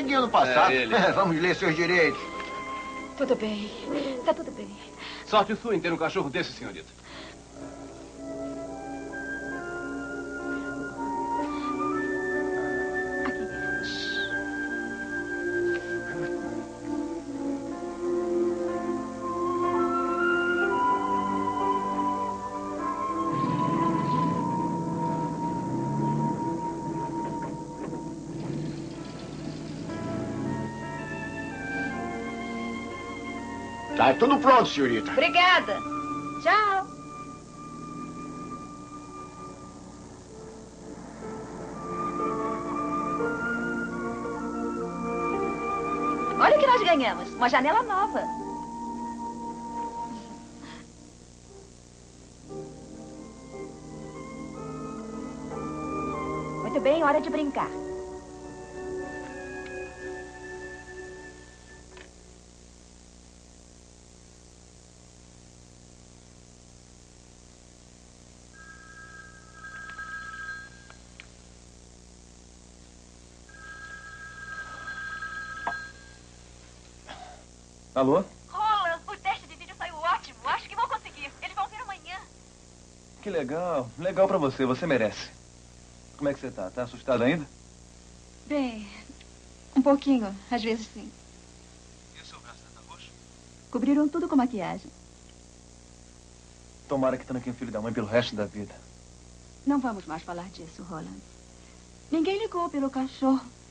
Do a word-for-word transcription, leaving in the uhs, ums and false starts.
ano passado. É ele. Vamos ler seus direitos. Tudo bem. Tá tudo bem. Sorte sua em ter um cachorro desse, senhorita. Tá tudo pronto, senhorita. Obrigada. Tchau. Olha o que nós ganhamos. Uma janela nova. Muito bem, hora de brincar. Alô? Roland, o teste de vídeo saiu ótimo. Acho que vou conseguir. Eles vão vir amanhã. Que legal. Legal pra você. Você merece. Como é que você tá? Tá assustada ainda? Bem, um pouquinho. Às vezes, sim. E o seu braço tá roxo? Cobriram tudo com maquiagem. Tomara que tranque o filho da mãe pelo resto da vida. Não vamos mais falar disso, Roland. Ninguém ligou pelo cachorro.